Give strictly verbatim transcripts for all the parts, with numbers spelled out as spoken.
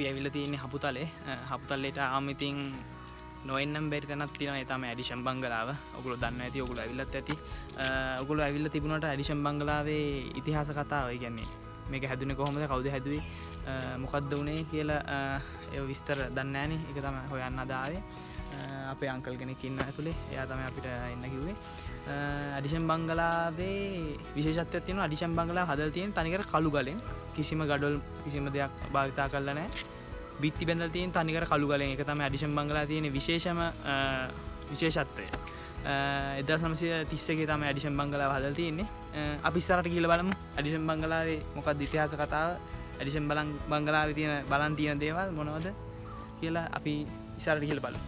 අපි ඇවිල්ලා තියෙන්නේ හපුතලේ. හපුතලේට ආවම ඉතින් නොඑන්නම් බැරි තැනක් තියෙනවා. ඒ තමයි ඇඩිෂම් බංගලාව. ඔයගොල්ලෝ දන්නවා ඇති. ඔයගොල්ලෝ ඇවිල්ලාත් ඇති. ඔයගොල්ලෝ ඇවිල්ලා තිබුණාට ඇඩිෂම් බංගලාවේ ඉතිහාස කතාව, ඒ කියන්නේ මේක හැදුනේ කොහොමද, කවුද හැදුවේ, මොකද්ද උනේ කියලා ඒ විස්තර දන්නේ නැහනේ. ඒක තමයි හොයන්න අදාවේ. අපේ අංකල් කෙනෙක් ඉන්නවා ඇතුලේ. එයා තමයි අපිට එන්න කිව්වේ. ඇඩිෂම් බංගලාවේ විශේෂත්වයක් තියෙනවා. ඇඩිෂම් බංගලාව හදලා තියෙන තනිකර කළු ගලෙන්. කිසිම ගඩොල් කිසිම දෙයක් භාවිතා කරලා නැහැ. බිත්ති බැඳලා තියෙන තනිකර කළු ගලෙන්. ඒක තමයි ඇඩිෂම් බංගලාවේ තියෙන විශේෂම විශේෂත්වය. එක්දාස් නවසිය තිස් එකේ තමයි ඇඩිෂම් බංගලාව හදලා තියෙන්නේ. අපි ඉස්සරහට ගිහලා බලමු ඇඩිෂම් බංගලාවේ මොකක්ද ඉතිහාස කතාව, ඇඩිෂම් බංගලාවේ තියෙන බලන් තියෙන දේවල් මොනවද කියලා අපි ඉස්සරහට ගිහලා බලමු.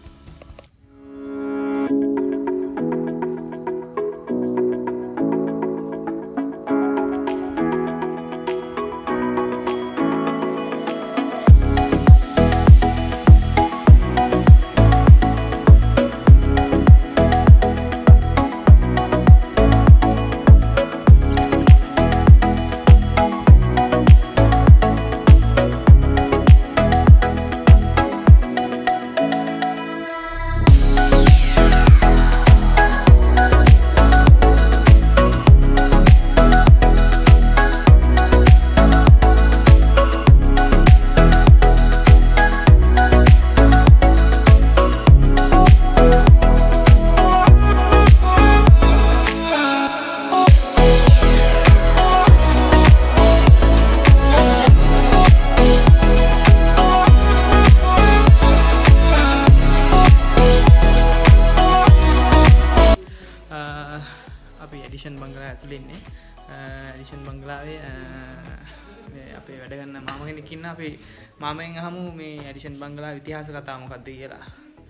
ඇඩිෂම් බංගලාව ඇතුලේ ඉන්නේ. ඇඩිෂම් බංගලාවේ අපේ වැඩ ගන්න මාමා කෙනෙක් ඉන්නා. අපි මාමෙන් අහමු මේ ඇඩිෂම් බංගලාවේ ඉතිහාස කතාව මොකක්ද කියලා.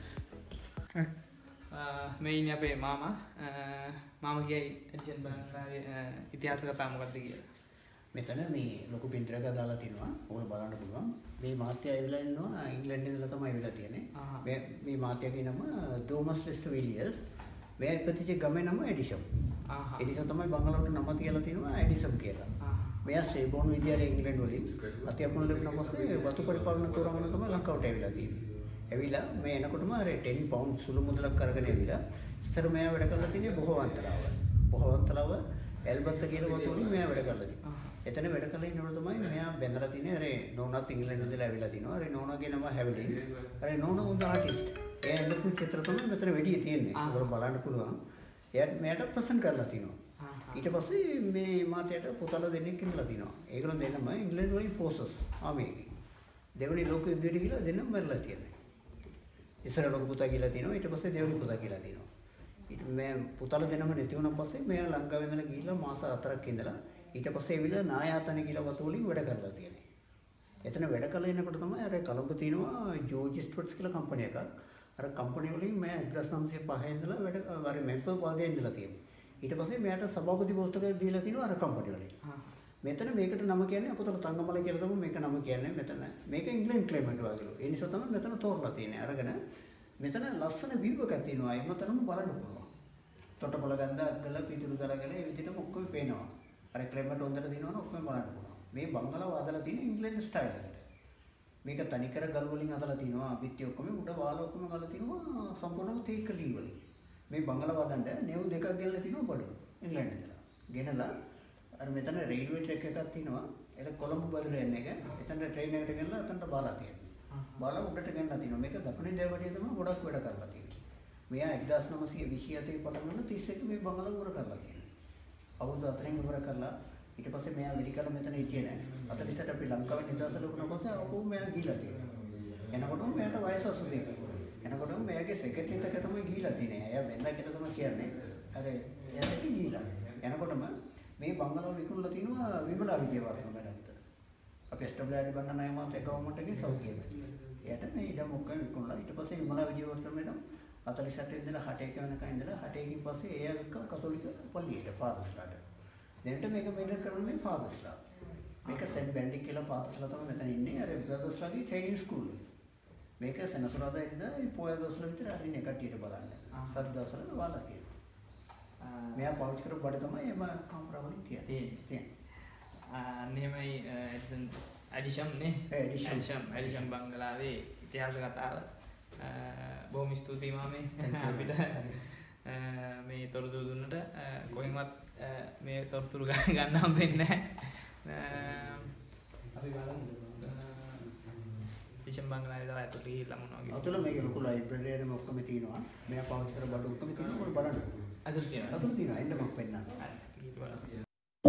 මේ ඉන්නේ අපේ මාමා. මාමා කියයි ඇඩිෂම් බංගලාවේ ඉතිහාස කතාව මොකක්ද කියලා. මෙතන මේ ලොකු පින්තූරයක් දාලා තිනවා. ඕගොල්ලෝ බලන්න පුළුවන්. මේ මාත්‍ය ඇවිල්ලා ඉන්නවා ඉංග්‍රීසි ඉඳලා තමයි ඇවිල්ලා තියෙන්නේ. මේ මේ මාත්‍යගේ නම Sylvester Villiers. මේ ඉපදිච්ච ගමේ නම ඇඩිෂම්. ආහ්. ඇඩිෂම් තමයි බංගලාවට නම තියලා තිනවා ඇඩිෂම් කියලා. ආහ්. මෙයා සේබෝන් විද්‍යාලයේ ඉංග්‍රීසි වලින් අධ්‍යාපන ලැබුණ පස්සේ වතු පරිපාලන තෝරාගෙන තමයි ලංකාවට ඇවිල්ලා තියෙන්නේ. ඇවිල්ලා මේ එනකොටම අර ටෙන් පවුන්ඩ් සුළු මුදලක් අරගෙන ඇවිල්ලා ඉස්සර මෙයා වැඩ කරලා තියෙන්නේ බොහෝවන්තලාව. බොහෝවන්තලාව එල්බත්ත කියන වතු වලින් මෙයා වැඩ කරලා තියෙනවා. එතන වැඩ කරලා ඉන්නකොට තමයි මෙයා බැඳලා තින්නේ අර නෝනාත් ඉංග්‍රීසි ඉඳලා ඇවිල්ලා තිනවා. අර නෝනාගේ නම හැවිලින්. අර නෝනා උන් ආටිස්ට්. ඒ ඇඳපු චිත්‍ර තමයි මෙතන වෙඩිය තියෙන්නේ. ඔයගොල්ලෝ බලන්න පුළුවන්. එයාට මෙයාට ප්‍රසන්ට් කරලා තිනවා. ඊට පස්සේ මේ මාතයට පුතලා දෙන්නෙක් ඉන්නලා තිනවා. ඒගොල්ලෝ දෙන්නම ඉංග්‍රීසි වලින් ෆෝසස් ආමේගේ. දෙවෙනි ලෝක යුද්ධයට ගිහලා දෙන්නම මැරලා තියෙනවා. ඉස්සර ලොකු පුතා කියලා තිනවා. ඊට පස්සේ දෙවෙනි පුතා කියලා තිනවා. ඊට මේ පුතලා දෙන්නම නැති වුණා පස්සේ මෙයා ලංකාවේ ඉඳලා ගිහිල්ලා මාස හතරක් ඉඳලා ඊට පස්සේ ඇවිල්ලා නායාතන කියලා වතු වලින් වැඩ කරලා තියෙනවා. එතන වැඩ කරලා ඉනකොට තමයි අර කොළඹ තියෙනවා ජෝර්ජ් ස්ටුවර්ට්ස් කියලා කම්පැනි එකක්. අර කම්පැනි වලින් මම එක්දාස් නවසිය පහ ඉඳලා වැඩ අර මෙම්බර් වගේ ඉඳලා තියෙනවා. ඊට පස්සේ මෙයාට සභාපති පෝස්ට් එක දීලා තිනවා අර කම්පැනි වලින්. මෙතන මේකට නම කියන්නේ අපතල තංගමල කියලා තමයි මේක නම කියන්නේ මෙතන. මේක ඉංග්‍රීසි ක්ලයිමේට් වගේලු. ඒ නිසා තමයි මෙතන තෝරලා තියෙන්නේ. අරගෙන මෙතන ලස්සන view එකක් තියෙනවා. ඒ මතරම බලන්න පුළුවන්. තොටපොළ ගඳ අද්දල පිටුරු දරගෙන ඒ විදිහටම ඔක්කොම පේනවා. අර ක්ලයිමේට් හොඳට දිනවන ඔක්කොම බලන්න පුළුවන්. මේ බංගලාව හදලා තියෙන ඉංග්‍රීසි ස්ටයිල් එකට. මේක තනිකර ගල් වලින් හදලා තිනවා. පිටි ඔක්කොම උඩ වාල ඔක්කොම ගලලා තිනවා සම්පූර්ණම තේක ලී වලින්. මේ බංගලාව හදන්න නෙව් දෙකක් ගෙනලා තිනවා බඩු. ඉංග්‍රීසි ඉඳලා. ගෙනලා අර මෙතන රේල්වේ ට්‍රැක් එකක් තිනවා. ඒක කොළඹ බඩු යන එක. එතන ට්‍රේන් එකට ගෙනලා එතනට බාලා තියෙනවා. බාලා උඩට ගෙනලා තිනවා. මේක දකුණේ දේවටිය තමයි ගොඩක් වැඩ කරලා තියෙන්නේ. මෙයා එක්දාස් නවසිය විසි හතේ පටන් ගන්න තිස් එක මේ බංගලාව උර කරලා තියෙනවා. අවුරුදු හතරෙන් ඉවර කරලා ඊට පස්සේ මෙයා මෙඩිකල් මෙතන හිටියේ නැහැ. හතළිසට අපි ලංකාවේ නිදහස ලැබුණ පස්සේ ඔහු මෙයා ගිහිලා තියෙනවා. එනකොටම මෙයාට වයස අසූ දෙකයි. එනකොටම මෙයාගේ සෙක්‍රටරිත් එක තමයි ගිහිලා තියෙන්නේ. එයා වෙන්දා කියලා තමයි කියන්නේ. අර එයාට ගිහිලා. එනකොටම මේ බංගලාව විකුණලා තිනවා විමලා විජේවර්ධන මැඩම්ට. අපි එස්ටබ්ලිෂ් බන්න ණය මාත් එකවමන්ට් එකේ සෞඛ්‍යය. එයාට මේ ඉඩම ඔක්කොම විකුණලා ඊට පස්සේ විමලා විජේවර්ධන මැඩම් හතළිසට ඉඳලා හට එක වෙනකන් ඉඳලා හට එකකින් පස්සේ එයා එක්ක කතෝලික පල්ලියට ෆාදර්ස්ලාට. දැනට මේක මෙන්ටේන් කරන්නේ ෆාදර්ස්ලා. මේක සෙන්ට් බෙනඩික්ට් කියලා ෆාදර්ස්ලා තමයි මෙතන ඉන්නේ. අර බ්‍රදර්ස්ලාගේ ට්‍රේනින් ස්කූල්. මේක සෙනසුරාදා ඉඳලා මේ පොය දවස්වල විතර අරින් එකටියට බලන්න. සත් දවස්වල වාලා තියෙනවා. මෙයා පාවිච්චි කරපු බඩ තමයි එම කාමරාවලින් තියෙන්නේ. තියෙන්නේ. අන්න එහෙමයි එතන Adisham නේ. Adisham. Adisham Adisham බංගලාවේ ඉතිහාස කතාව. බොහොම ස්තුතියි මාමේ අපිට මේ තොරතුරු දුන්නට. කොහෙන්වත් මේ තොරතුරු ගන්න හම්බෙන්නේ නැහැ. අපි බලමු. Adisham බංගලාවේ දාලා ඇතුළට ගිහිල්ලා මොනවා වගේ. අතුල මේක ලොකු ලයිබ්‍රරි එකක් ඔක්කොම තියෙනවා. මෙයා පාවිච්චි කර බඩු ඔක්කොම තියෙනවා. ඔය බලන්න. ඇතුළට තියෙනවා. අතුල තියෙනවා. එන්න මම පෙන්නන්න. හරි. ඊට බලන්න.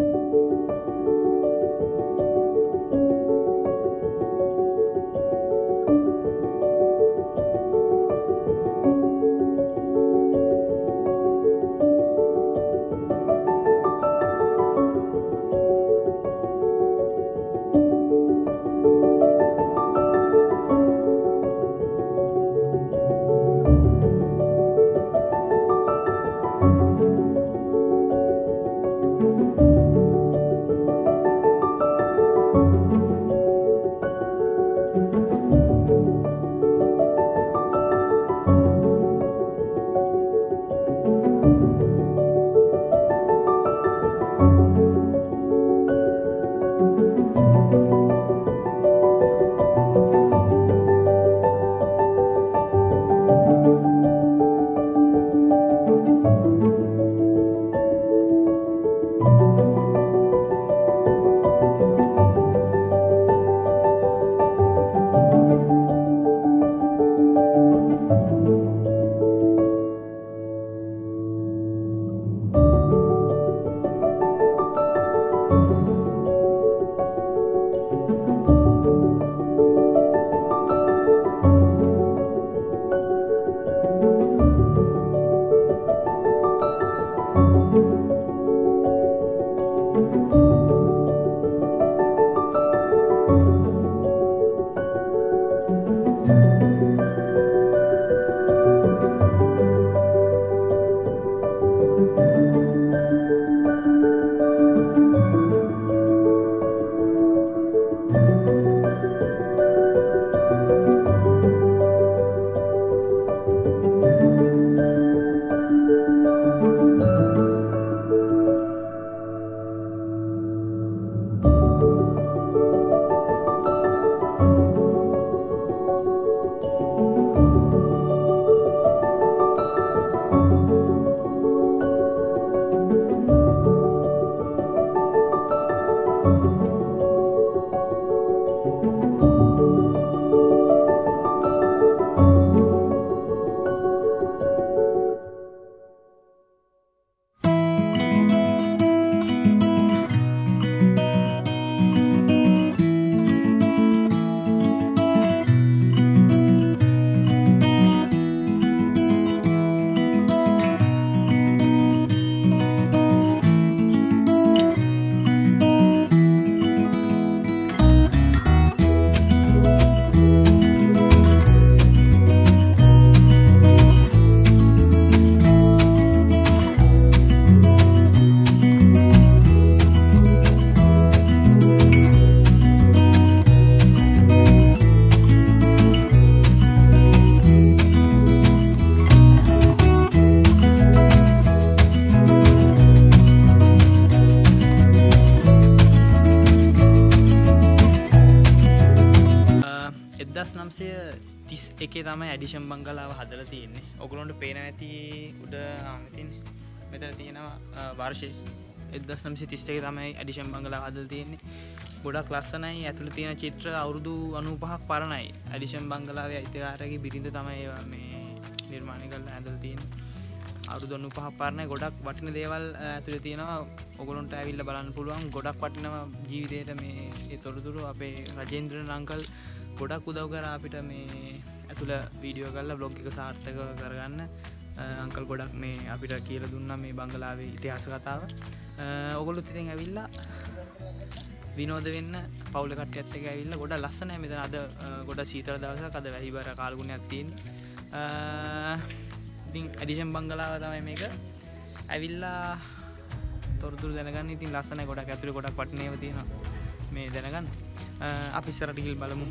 එකේ තමයි Adisham බංගලාව හදලා තියෙන්නේ. ඔයගොල්ලන්ට පේනවා ඇති උඩ මෙතන මෙතන තියෙනවා වර්ෂය එක්දහස් නවසිය තිස් එකේ තමයි Adisham බංගලාව හදලා තියෙන්නේ. ගොඩක් ලස්සනයි. ඇතුළේ තියෙන චිත්‍ර අවුරුදු අනූපහක් පරණයි. Adisham බංගලාවේ අයිතිකාරයාගේ බිරිඳ තමයි මේ නිර්මාණය කරලා හදලා තියෙන්නේ. අවුරුදු අනූපහක් පරණයි. ගොඩක් වටින දේවල් ඇතුළේ තියෙනවා. ඔයගොල්ලන්ට ඇවිල්ලා බලන්න පුළුවන්. ගොඩක් වටිනවා ජීවිතේට මේ ඒ තොරතුරු අපේ රජේන්ද්‍රන් අංකල් ගොඩක් උදව් කරා අපිට මේ ඇතුළ වීඩියෝ කරලා බ්ලොග් එක සාර්ථක කරගන්න. අංකල් ගොඩක් මේ අපිට කියලා දුන්නා මේ බංගලාවේ ඉතිහාස කතාව. ඔයගොල්ලොත් ඉතින් ඇවිල්ලා විනෝද වෙන්න පවුල කට්ටියත් එක්ක ඇවිල්ලා ගොඩක් ලස්සනයි. මෙතන අද ගොඩක් සීතල දවසක්. අද වැහිබර කාලගුණයක් තියෙන්නේ. ඉතින් Adisham බංගලාව තමයි මේක. ඇවිල්ලා තොරතුරු දැනගන්න. ඉතින් ලස්සනයි. ගොඩක් ඇතුලේ ගොඩක් වටිනේව තියෙනවා. මේ දැනගන්න. අපි ඉස්සරහට ගිහින් බලමු.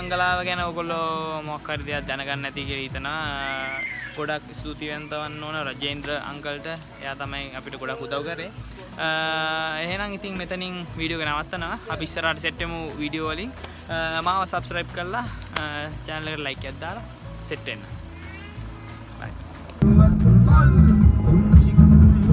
බංගලාව ගැන ඔයගොල්ලෝ මොකක් හරි දෙයක් දැනගන්න නැති කියලා හිතනවා. ගොඩක් ස්තුතිවන්ත වන්න ඕන රජේන්ද්‍ර අංකල්ට. එයා තමයි අපිට ගොඩක් උදව් කරේ. එහෙනම් ඉතින් මෙතනින් වීඩියෝ එක නවත්තනවා. අපි ඉස්සරහට සෙට් වෙමු වීඩියෝ වලින්. මාව subscribe කරලා channel එකට like එකක් දාලා සෙට් වෙන්න. bye